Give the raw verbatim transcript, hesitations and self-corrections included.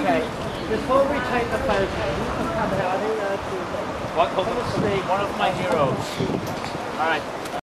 Okay, before we take the photo, you can come out. I think that's One, one of my heroes. All right.